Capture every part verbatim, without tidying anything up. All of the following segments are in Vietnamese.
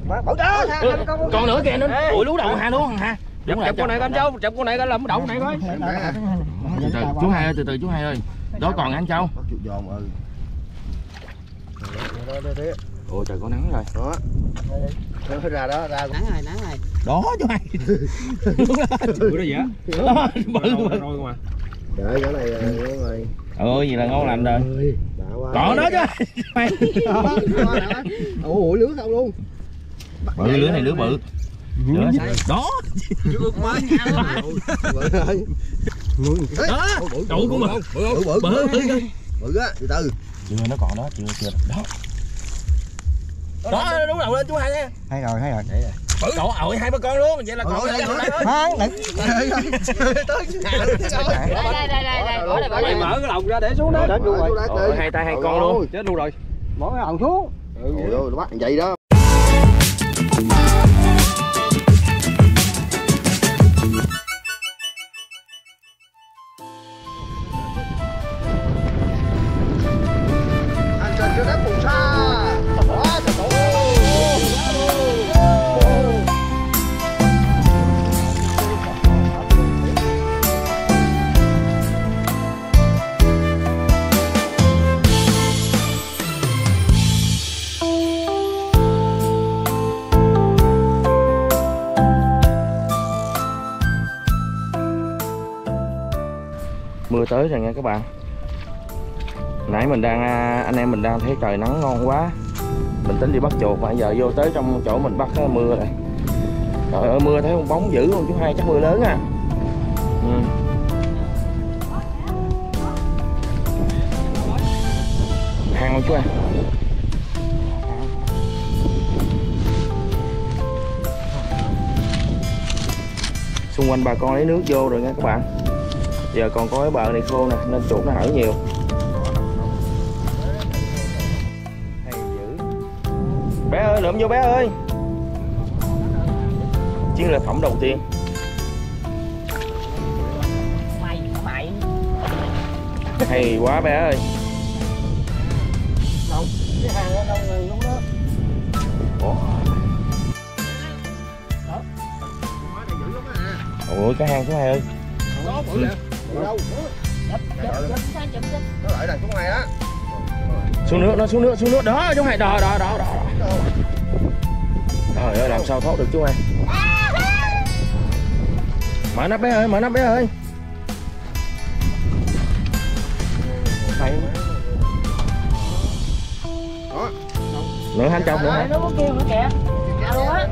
Bỏ đó. Còn nữa kìa nữa. Ủi lú đầu ha luôn ha. Chụp con này anh Châu, chụp con này coi làm đậu này coi. Từ từ chú Hai ơi, từ từ chú Hai ơi. Đó còn anh Châu. Bắt chuột giòn ừ. Ôi trời có nắng rồi. Đó. Nó ra đó, ra nắng rồi, nắng rồi. Đó chú Hai. Bữa đó dạ. Đó, bự bự. Rồi. Trời cái này ngon rồi. Ôi gì là ngon lành rồi. Còn đó chứ. Ủa lưới không luôn. Bự lưới này lưới bự. Lưới đó. Ước mới. Bự rồi. Đó. Đủ cũng bự. Bự bự bự. Bự á, từ từ. Chưa nó còn đó, chưa chưa. Đó. Đó đúng đầu lên chú Hai nha. Hay rồi, hay rồi. Bự cậu ổi hai ba con luôn, vậy là còn đây thôi. Đây đây đây đây, bỏ đây bỏ Mày đây. mở cái lồng ra để xuống đó. Ôi, hai tay hai con luôn. Chết luôn rồi. Bỏ cái lồng xuống. Ừ, rồi nó bắt vậy đó. Anh trên cái đất phù sa. Đó, trời ơi. Mưa tới rồi nha các bạn. Nãy mình đang anh em mình đang thấy trời nắng ngon quá, mình tính đi bắt chuột mà giờ vô tới trong chỗ mình bắt mưa rồi. Trời ơi mưa thấy con bóng dữ luôn chú Hai, chắc mưa lớn à. Ừ. Hang không chú Hai? Xung quanh bà con lấy nước vô rồi nha các bạn. Giờ còn có cái bờ này khô nè nên chuột nó hở nhiều. Hay dữ. Bé ơi lượm vô bé ơi. Chiến lợi phẩm đầu tiên. Mày mày. Hay quá bé ơi. Đâu? Cái hàng ở đâu người luôn đó. Ủa? Ủa cái hang chú Hai ơi. Đó bự nè. Bự đâu? Nó lại đằng xuống này á. Xuống nước, nó xuống nước, xuống nước đó chú Hai, đó đó đó đó. Trời ơi làm sao thoát được chú Hai. Mở nắp bé ơi, mở nắp bé ơi. Đó. Nữa anh trong nữa hả? Nó có kêu nữa kìa. Alo á.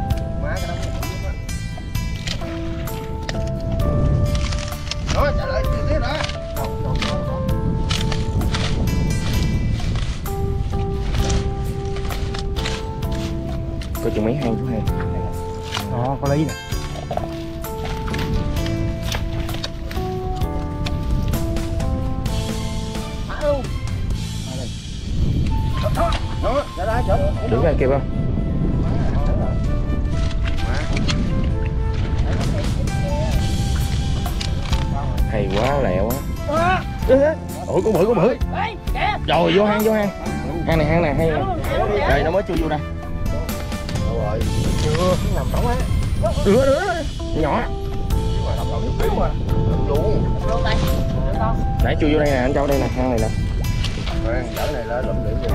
Đó, trả lại tiếp đó. Có chừng mấy hang chú Hai. Đó, có lý nè. Thả luôn. Đó, trả lại chở. Đứng ra kịp không? Hay quá, lẹ quá. Ủa có bự, có bự. Rồi vô hang, vô hang. Hang này, hang này hay nè. Đây nó mới chui vô đây. Đâu rồi? Chưa, nằm trống á. Nữa nữa. Nhỏ. Luôn. Nãy chui vô đây nè, anh Châu đây nè, hang này nè. Rồi, chở này lên lụm điện vậy.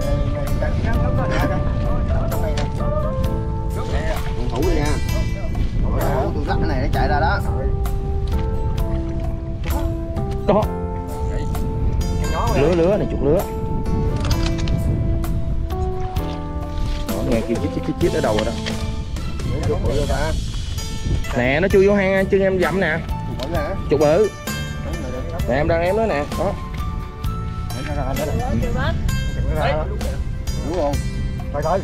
Con thủ đi nha. Tôi dắt cái này nó chạy ra đó. Đó. Lứa lứa này, chuột lứa. Đó, nghe kêu chít chít chít chít ở đầu rồi đó. Nè nó chui vô hang chân em dặm nè. Chuột bự. Nè em đang em đó nè. Đó. Đúng không? Thôi thôi.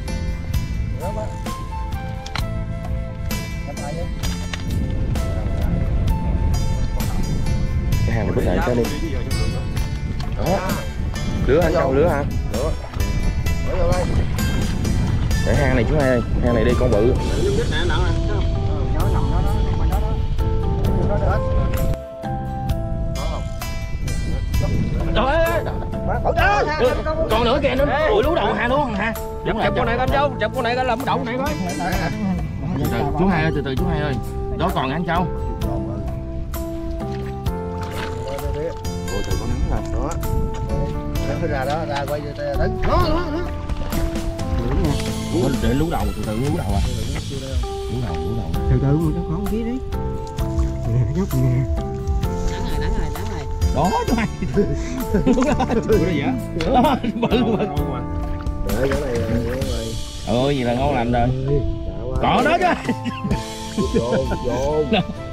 Cái hàng này bước lại cho đi. Đó. Lứa anh Châu, lứa hả? Lứa. Lứa vô đây. Để hang này chú Hai ơi, hang này đi con bự. Trời ơi. Còn nữa kìa, nó ủi lú đầu ha luôn ha. Chụp chụp con này con Châu, chụp con này coi làm đậu này coi. Từ từ, chú Hai ơi, từ từ chú Hai ơi. Đó còn anh Châu. Ôi trời, có nắng rồi. Đó. Nó ra đó, ra quay cho đứng. Đó, đó, đó. Ủa, để lú đầu, từ từ lú đầu à. Lú đầu, lú đầu. Từ từ mà cho con phía đi. Nè, nhóc nè. Nắng rồi, nắng rồi, nắng rồi. Đó chú Hai. Bự đó vậy? Đó, bự bự. Để chỗ này rồi. Ôi, vậy là ngon lành rồi. Còn đó chứ. Vô, vô.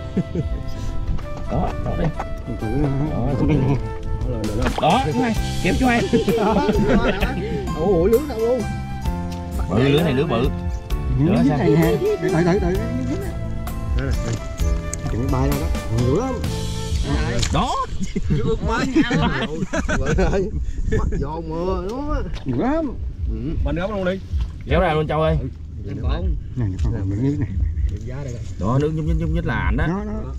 Đó, đó đi. Đó, chú đây nè. Đó, chú Hai, kẹp chú Hai. Ủa, lưới đâu luôn. Bự lưới này lưới bự. Lưới này nè. Đợi, đợi, đợi. Đây này. Chuẩn bị bay ra đó. Nhiều lắm. Đó. Chứ ướt máy. Bự ơi. Bắt vô mưa nó. Nhiều lắm. Mình ướp luôn đi. Kéo ra luôn Châu ơi. Này con còn miếng nước này. Đó, nước nhúc nhích nhúc nhích là ảnh đó. Đó, đó.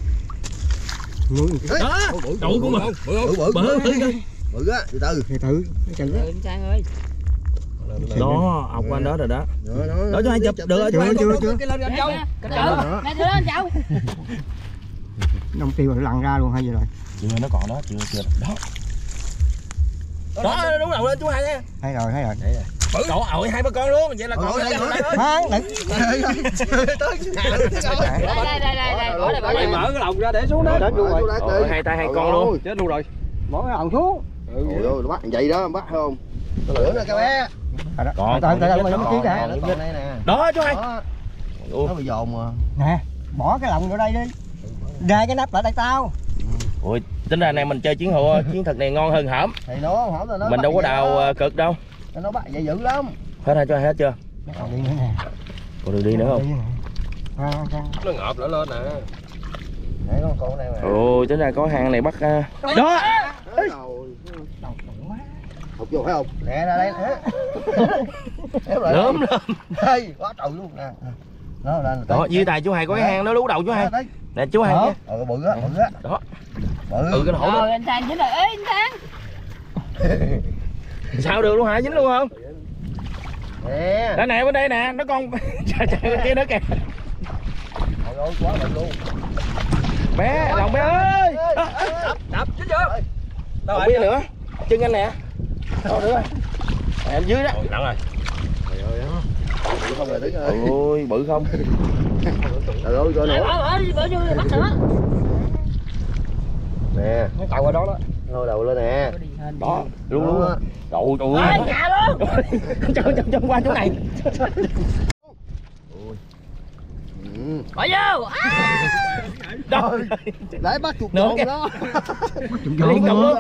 Nuôi Đó. Trụ của mình. Bự bự bự. Bự á, từ từ. Từ từ. Từ Ừ, anh Sang ơi. Đó, học qua anh đó rồi đó. Đó, Đó chú Hai chụp được rồi chú Hai. Chưa chưa. Cái lên anh Châu. Cái Châu, nè đưa lên Châu. Đông tiêu rồi lăn ra luôn hay gì rồi. Chưa, nó còn đó, chưa chưa. Đó. Đó, đúng đầu lên chú Hai nha. Thấy rồi, thấy rồi. Bự cậu ổi hai ba con luôn, vậy là còn đây đây. Hả? Đừng. Đây, đây, đây, đây, đây, bỏ đây, bỏ Mày đây. mở cái lồng ra để xuống đó. Chết luôn rồi. Ôi, hai tay hai con luôn. Chết luôn rồi. Bỏ cái lòng xuống. Ừ, Ôi ôi, nó bắt vậy đó, bắt không? Nó lửa nè các bé. Còn Từ từ từ nó còn ký nè. nè. Đây nè. Đó chú Hai. Đó. Ủa. Nó bị dồn mà. Nè, bỏ cái lồng vô đây đi. Ra cái nắp lại đây tao. Ui, tính ra này mình chơi chiến hữu chiến thuật này ngon hơn hổm. Thì nó hổm là nó. Mình đâu có đào cực đâu. Nó bắt vậy dữ lắm. Hết hai cho hai hết chưa? Còn đi nữa nè. Còn được đi nữa không? Đi nè. Ra, ra. nó ngợp nữa lên nè. Đấy con con này mà. Ôi, tính ra có hang này bắt uh... đó. Học vô phải không? Nè ra đây nè. Lớn lên. Đây, quá trời luôn nè. Đó là Đó, dưới tay chú Hai có cái hang nó lú đầu chú Hai. Nè chú Hai. Ờ bự á, bự á. Đó. Bự. Ừ cái hổ Rồi, đó. anh Sang chính rồi. Ê, anh Sang. Sao được luôn hả? Dính luôn không? Nè. Đây nè, bên đây nè, nó con trời trời bên kia nữa kìa. Trời ơi, quá bự luôn. Bé, lòng bé ơi. Đập, đập chứ chưa? Đâu biết nữa. Chân anh nè. Đâu nữa rồi. Em dưới đó. Nặng rồi. Bự không rồi đứng ơi. Ôi, bự không? Trời ơi, coi nữa. Bỏ, bỏ đi, bỏ vô bắt nữa. Nè, Nó tàu qua đó đó. ngôi đầu lên nè. Đó, luôn luôn. Trời Ôi, ơi. nhà luôn. Cho cho cho qua chỗ này. Ừ. Bỏ vô. Đâu? Lấy bắt chuột Nữa trồn kìa. đó. Liên tục luôn.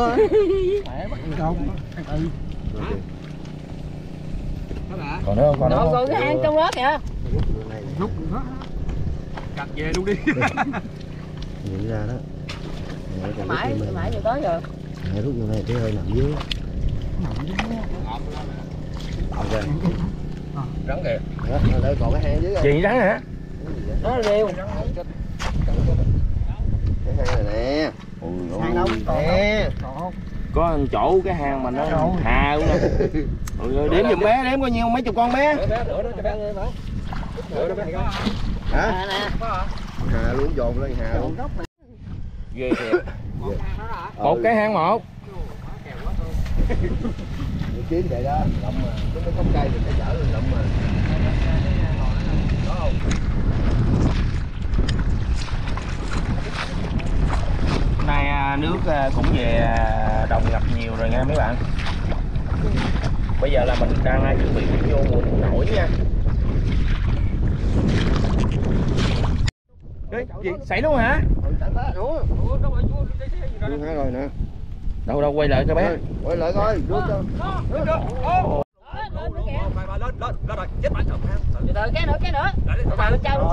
Còn nữa không? Còn nữa Còn không? còn cái hang trong đó kìa. Cắt về luôn đi. Nhìn ra đó. Mãi, mãi vô tới rồi. Mày rút vô này cái hơi nằm dưới. Ok. Rắn kìa. Đó, đây còn cái hang dưới rồi. Gì rắn hả? Nó rêu. Cái hang này nè. Hang đâu? Nè. Có chỗ cái hang mà nó hà luôn nè. Ôi ơi, đếm giùm bé, đếm có nhiêu mấy chục con bé. Bé bé nữa đó cho bé nghe phải. Nữa đó bé coi. Hả? À, nè. Hà luôn dồn lên hà luôn. Ghê thiệt. Một cái hang một. Kiếm vậy đó, lộng mà. Cái mấy gốc cây thì phải chở lên lộng mà. Có không? Hôm nay nước cũng về đồng ngập nhiều rồi nha mấy bạn. Bây giờ là mình đang chuẩn bị vô mùa nước nổi nha. Ê, gì? Xảy luôn hả? Ừ, tặng phá nữa. Luôn hai rồi nè. Đâu đâu quay lại cho bé. Quay lại coi, rút cho. Lên lên lên rồi. Chết bạn chồng ha. Từ từ cái nữa, cái nữa. Vào bên trong.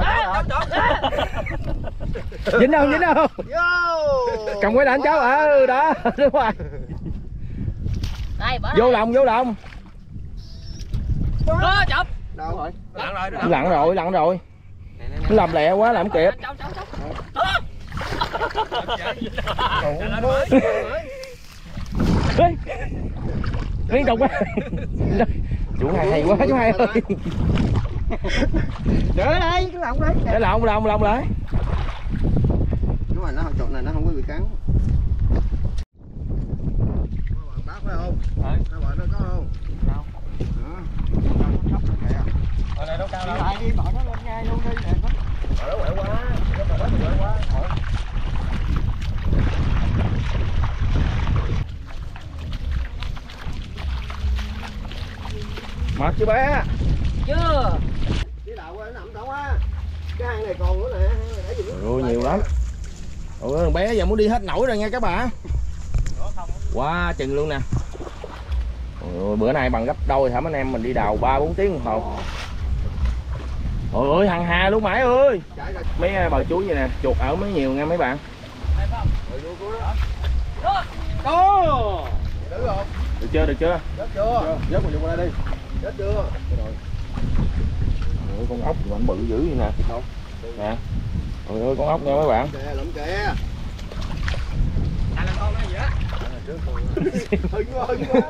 Dính không? Dính không? Vô. Cầm quay lại anh cháu. Ừ đó, đúng rồi. Đây, bỏ Vô lòng, vô lòng. Đó, chụp. Đâu rồi? Lặn rồi. Lặn rồi, lặn rồi. Nó làm lẹ quá làm kịp. Trong, trong, trong. Liên tục quá. Chú Hai hay quá chú Hai ơi. Đỡ đây, cái lồng đấy. Để lồng lồng lồng lại. Nếu mà nó chột này nó không có bị cắn. Bác phải không? Các bạn nó có không? Đâu? Ở đây đâu cao đâu. Lại đi bỏ nó lên ngay luôn đi. Ở đó quẹo quá. Nó còn đó quẹo quá. Mệt chưa bé? Chưa. Cái đầu nó nằm đâu á. Cái hang này còn nữa nè, để gì nữa. Ôi nhiều lắm. Ôi bé giờ muốn đi hết nổi rồi nha các bạn. Quá wow, chừng luôn nè. Ôi, bữa nay bằng gấp đôi hả mấy anh em mình đi đào ba bốn tiếng đồng hồ. Ôi ơi hằng hà luôn Mãi ơi. Mấy bà chú vậy nè, chuột ở mới nhiều nha mấy bạn. Đó. Được chưa, được chưa? Chết chưa? Dớt mình dùng qua đây đi. Chết chưa? Ôi, con ốc mà bự dữ vậy nè. Nè. Ôi ơi con ốc nha mấy bạn. Kìa, lụm kìa. Anh làm con nó gì á? Hưng quá, hưng quá.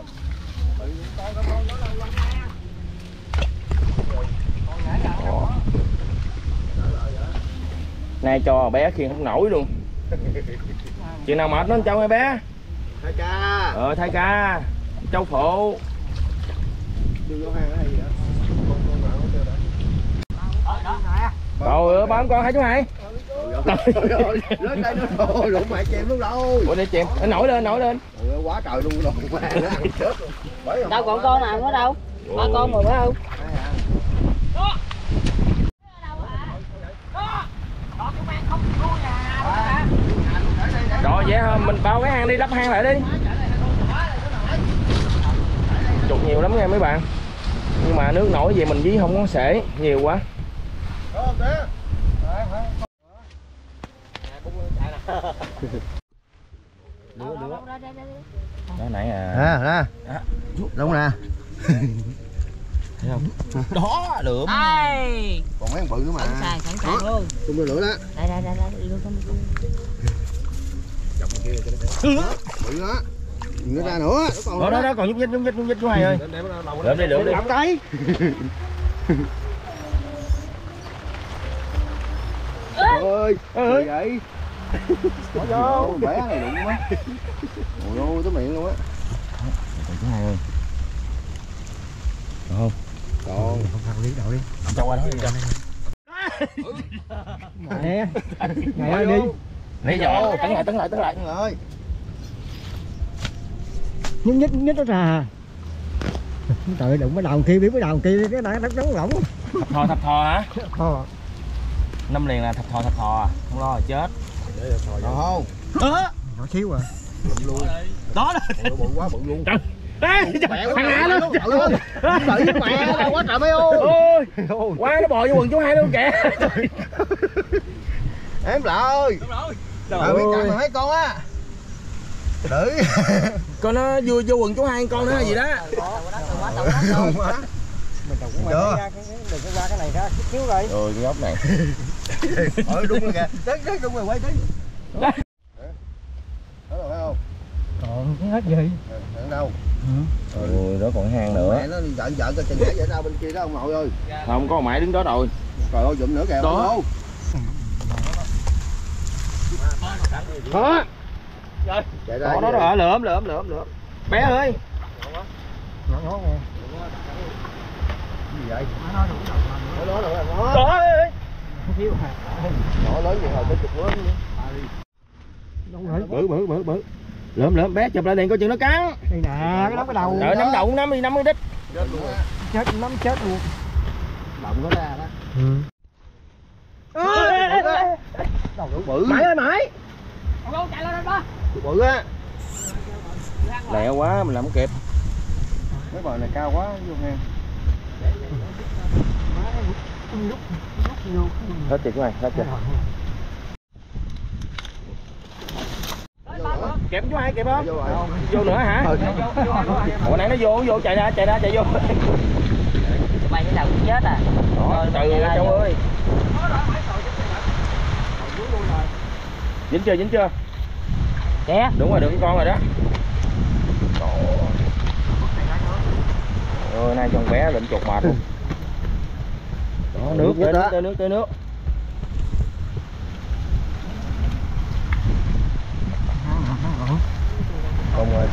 Nay cho bé khiêng không nổi luôn. Chuyện nào mệt nó Châu ơi bé. Thay ca. Ờ thay ca. Châu phụ. Chưa vô hang ở đây vậy? Con con nào nó kêu đã. Rồi ơi bám con hả chú Hai? Trời ơi, lên đây nó rồi, đụng mẹ chèm luôn đâu. Ủa để chèm, nó nổi lên, nổi lên. Trời ơi, quá trời luôn rồi, mẹ nó ăn chết luôn. Đâu còn con nào nữa đâu. Ba con rồi phải không? Rồi vậy hả? Mình bao cái hang đi, lắp hang lại đi. Chuột nhiều lắm nha mấy bạn. Nhưng mà nước nổi về mình dí không có sể, nhiều quá. Đó nãy à. Nè, nè. Đúng nè. Thấy không? Đó, lượm. Đây. Còn mấy con bự nữa mà. Sẵn sàng, sẵn sàng luôn. Tung lên lửa đó. Đây đây đây đây, luôn không. Chọc kia cho nó bự đó. Nhìn nó ra nữa, nó còn đó, đó đó còn nhúc nhích nhúc nhích nhúc nhích chú Hai ơi. Lượm đi lượm đi. Lồng đây. Ơi, ơi vậy. Bỏ vô. Bé này đụng quá. Ôi ôi, tới miệng luôn á. Chú Hai ơi. Còn không? Còn. Không thằng đi đậu đi. Cho qua đó đi cho. Nè. Ngày ơi đi. Lấy vô, tấn lại tấn lại tấn lại. Ơi. Nhích nhích nhích nó ra. Trời ơi, đụng cái đầu kia biết cái đầu kia cái này nó nóng lỏng. Thập thò thập thò hả? Ờ. Năm liền là thập thò thập thò à? Không lo rồi chết. Còn không? Ơ. Nhỏ xíu à. Bự luôn. Đó đó. Bự quá bự luôn. Trời. Ê, thằng Hà luôn. Bự mẹ đâu quá trời mấy ô. Ôi. Quá nó bò vô quần chú Hai luôn kìa. Em lại. Trời biết chặn mà mấy con á. Đử. Con nó vô vô quần chú Hai con nữa hay gì đó. Không á. Mình đụng qua cái đừng có qua cái này ra chút xíu rồi. Rồi cái ốc này. Ôi đúng rồi kìa. Đến đến đúng rồi quay tí. Đó rồi phải không? Còn cái hết gì? Ở đâu? Ôi đó còn hang nữa. Mẹ nó giận giận cái chân nhảy vậy ra bên kia đó ông nội ơi. Không có mãi đứng đó rồi. Trời ơi dụm nữa kìa. Đó. Đó. Chạy ra. Đó đó rồi, lượm lượm lượm lượm. Bé ơi. Nó nó nè. Gì vậy? Nó đó rồi nó. Đó ơi. Xíu à. Nhỏ lớn vậy hồi tới chục lớn. Bự bự bự bự. Lượm lượm bé chụp lại liền coi chừng nó cắn. Đây nè, cái nắm cái đầu. Đợi nắm đầu nắm đi nắm cái đít. Chết luôn á. Chết nắm chết luôn. Động nó ra đó. Ừ. Đầu đủ bự. Mãi ơi Mãi. Con chạy lên đó. Bự á. Lẹo quá mình làm không kịp. Mấy bờ này cao quá vô hang. Hết chưa chú Hai, hết chưa? Kẹp chú Hai kẹp không? Vô rồi. Vô nữa hả? Hồi nãy nó vô, nó vô chạy ra, chạy ra, chạy vô. Mày cái đầu cũng chết à. Đó, từ rồi Châu ơi. Dính chưa, dính chưa? Kìa. Đúng rồi, được con rồi đó. Rồi nay con bé định chuột mệt luôn. Đó, nước tới nước tới nước tới nước. Không rồi.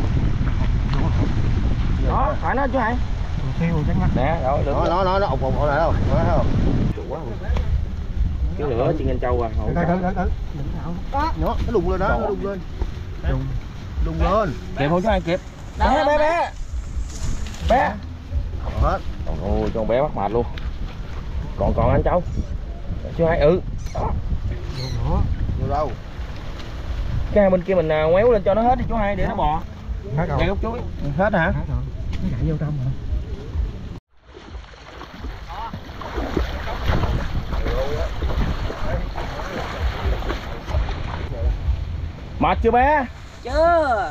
Đó, phải nó chú Hải. Tiêu chắc mắt. Nè, đó, được. Nó nó nó nó ục ục ở này đâu. Nó thấy không? Chuột quá. Chứ lửa chiên anh trâu à. Đợi đợi đợi đợi. Đó, nó nó đùng lên đó, nó đùng lên. Đùng. Đùng lên. Kịp không chú Hải kịp. Bé bé bé. Bé. Hết. Ôi con bé bắt mệt luôn. Còn còn anh cháu. Chú Hải ừ. Đó. Vô đâu? Cái hai bên kia mình ngoéo lên cho nó hết đi chú Hai để nó bò. Hết rồi. Ngay gốc chuối. Hết hả? Hết rồi. Nó chạy vô trong rồi. Mệt chưa bé? Chưa.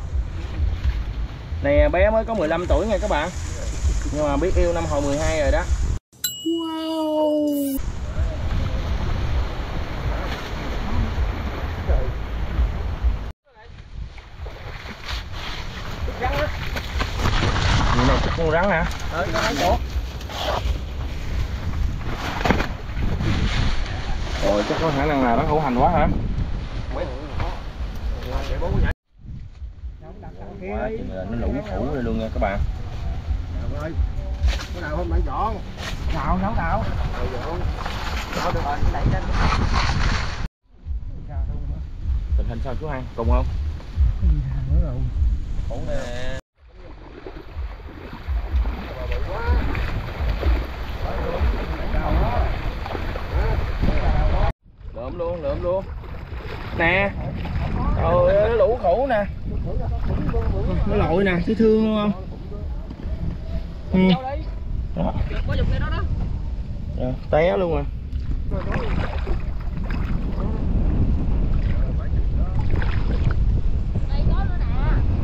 Nè bé mới có mười lăm tuổi nha các bạn. Nhưng mà biết yêu năm hồi mười hai rồi đó. Wow. Như này con rắn hả? Ờ, nó đánh chỗ. Rồi chắc có khả năng là nó hữu hành quá hả? Quá chừng là nó lũ phủ rồi luôn nha các bạn. Ơi. Cái nào không bạn chọn? Nào nấu nào. Đó được rồi, đẩy lên. Tình hình sao chú Hai? Cùng không? Cái gì hàng nữa rồi. Ổn nè. Lượm luôn, lượm luôn. Nè. Trời ơi, nó lũ khủ nè. Nó lội nè, thấy thương luôn không? Ừ. Đó. Có dùng cái đó đó. Rồi, té luôn rồi. Đây có nữa nè.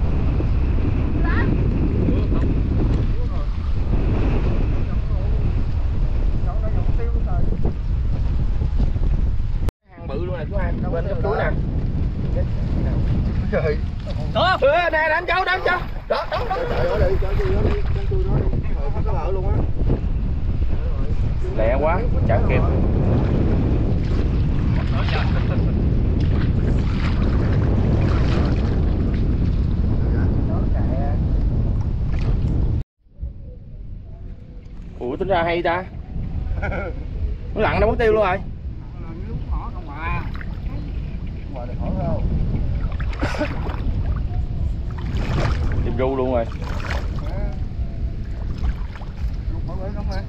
Hàng bự luôn nè chú Hai, bên gấp chuối nè. Trời. Đó. Ừ, nè đánh cháu, đánh cháu. Đó, đó, đó. Trời ơi, đi, cho tôi nó đi, cho tôi nó đi. Không có vợ luôn á. Lẹ quá, chả kịp. Ủa tính ra hay ta. Nó lặn đâu mất tiêu luôn rồi. Ngoài được hỏi không? Tìm ru luôn rồi. Lúc hỏi không hả?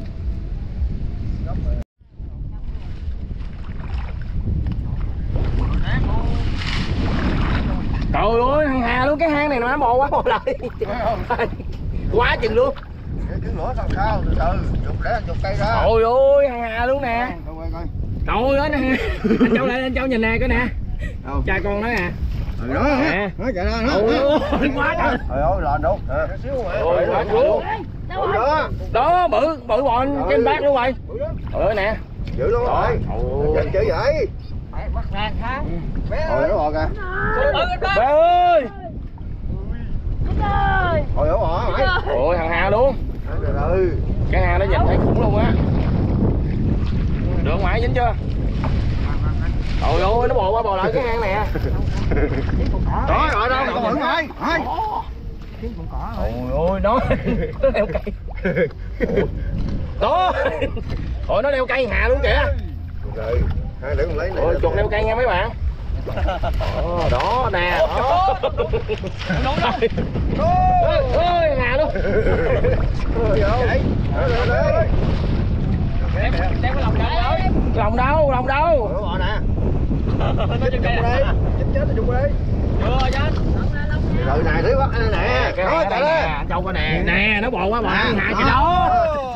Trời ơi, thằng Hà luôn, cái hang này nó bò quá bò lại. Quá chừng luôn. Tiếng lửa sao sao, từ từ, chụp để anh chụp cây ra. Trời ơi, thằng Hà luôn nè. Coi coi. Trời ơi, nè. Anh Châu lại, anh Châu nhìn nè, coi nè. Đâu? Cha con nó nè. Rồi đó, Nè. nó chạy ra nó. Ôi, quá trời. Trời ơi, lên đâu? Xíu mà. Ôi, quá trời luôn. Đó. Đó, bự, bự bò trên bát luôn rồi. Trời ơi nè. Giữ luôn rồi. Trời Chơi vậy. Bắt ra khá. Hồi nó bò kìa. Bé ơi. Hồi nó bò mày. Ôi, thằng Hà luôn. Ừ. Cái Hà nó nhìn thấy khủng luôn á. Được ngoại dính chưa? Trời ơi, nó bò qua bò lại cái hang nè. Đó rồi đâu, con mượn rồi. Hai. Kiếm con cỏ rồi. Ôi ôi, nó nó leo cây. Đó. Ôi, nó leo cây Hà luôn kìa. Rồi, hai để con lấy này. Ôi, chuột leo cây nha mấy bạn. Đó, đó nè. Đó. Ôi, ôi, Hà luôn. Đem cái lòng ra ơi. Lòng đâu, lòng đâu. Nó bò nè. Nó trên cây Đây, chết chết thì chung đi. Chưa chết. Thì đợi này thứ bắt nè. Cái Đó, Hà chạy đây lên. nè, anh Châu coi nè. Nè, nó bò qua bò Hà kìa đó.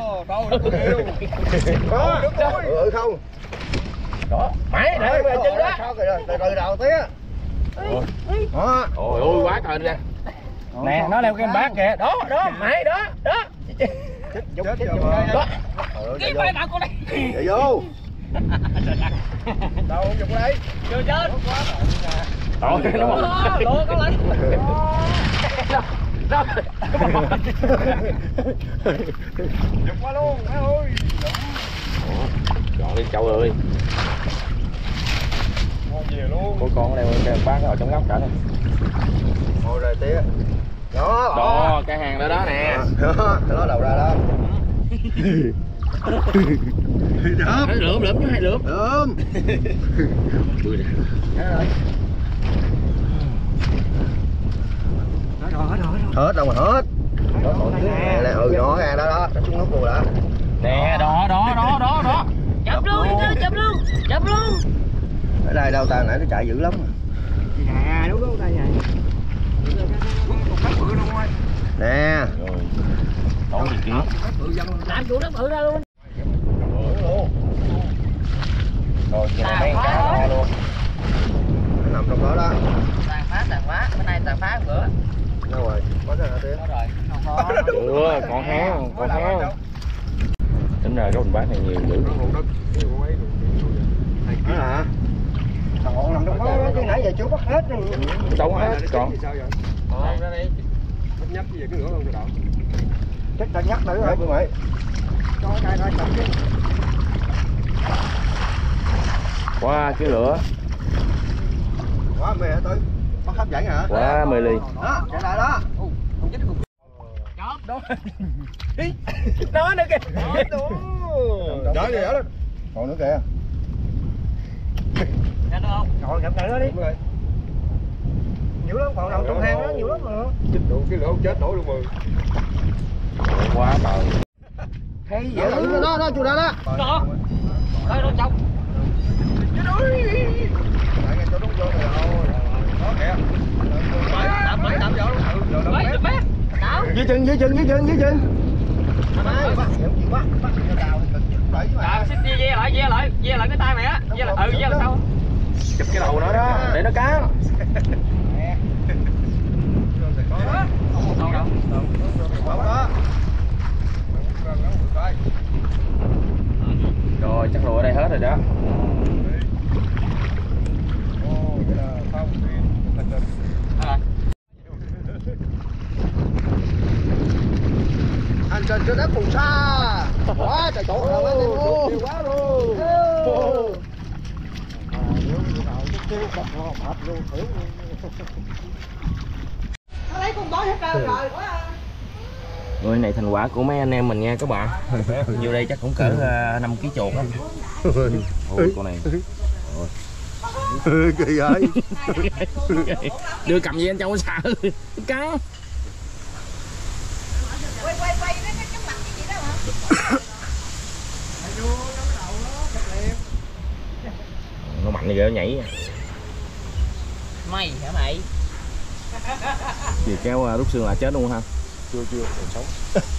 Có, ừ không. Đó, mày để về chân đó. Sao kìa, từ từ đầu tía. Đó. Ôi ôi quá trời nè. Nè, nó leo cái bát kìa. Đó, đó, mày đó, đó. Chết chết rồi. Đó. Cái phải nào con đây. Chạy vô. Đâu dùng đây. Chưa chết. Trời nó bò. Lúa có lên. Đó. Giật qua luôn má ơi. Chọn lên Châu ơi. Ngon về luôn. Có con ở đây cái bác ở trong góc cả này. Ngồi rồi tía. Đó, Đó, cái hàng đó đó nè. Đó, nó đầu ra đó. Nó lượm lượm chứ hai lượm. Lượm. Bươi nè. Hết rồi, hết rồi, hết rồi. Hết đâu mà hết. Nè, nè, ừ đó ra đó đó, nó xuống nước luôn đó. Nè, đó đó đó đó đó. Chụp luôn, chụp luôn, chụp luôn. Ở đây đâu ta, nãy nó chạy dữ lắm. Nè, đúng đúng đây này. Nè. Rồi. Đón gì kiến. Làm chủ đất bự ra luôn. Rồi, cái này mấy con cá to luôn. Nó nằm trong đó đó. Tàn phá, tàn phá, bữa nay tàn phá bữa. Đâu rồi, có cái nào tía? Có rồi, không có. Chưa, còn hang, còn hang. Tính ra cái bình bát này nhiều dữ. Đó hả? Thằng ngọn nằm trong đó, chứ nãy giờ chưa bắt hết rồi. Đâu hết còn. Ờ, ra đây. Nhấp nhấp gì cái nữa không cho đậu. Chắc ta nhắc nữa rồi bữa mày. Cho cái ra chậm chứ. Wow, cái lửa. Quá mê hả Tư? Bắt hấp dẫn hả? Quá mê ly. Đó, chạy lại đó. Chóp. Đó nữa kìa. Đó đi đó. Còn nữa kìa. Ra được không? Rồi, gặp lại nó đi. Đúng rồi. Nhiều lắm, còn đâu trong hang đó nhiều lắm mà. Chết đủ cái lỗ chết nổi luôn rồi. Quá trời. Thấy dễ lắm đó, đó, chùa đó đó. Đó. Đây nó chọc. Tại nghe cho đúng vô rồi thôi. Đó kìa. Đập lại, đập vô luôn. Mấy chục mét. Đảo. Dưới chân, dưới chân, dưới chân, dưới chân. Bắt, bắt, chịu bắt, bắt cho đào thì cực chứ đẩy mà. Đạp xích ve lại, ve lại, ve lại cái tay mày á. Ve lại, ừ, ve lại sau. Chụp cái đầu nó đó, để nó cắn. Không đâu. Đâu đó. Rồi, chắc lụa ở đây hết rồi đó. Hành trình trên đất phù sa. Quá trời chỗ nào lên luôn. Quá luôn. Nó lấy con bói hết trơn rồi, quá à. Rồi này thành quả của mấy anh em mình nha các bạn. Vô đây chắc cũng cỡ uh, năm ký chuột á. Ôi con này. Kỳ ơi. Đưa cầm gì anh Châu sợ. Cắn. Quay quay quay nó cái mặt cái gì đó hả? Nó mạnh như vậy nó nhảy. Mày hả mày? Gì kéo rút xương là chết luôn ha. Chưa chưa còn sống.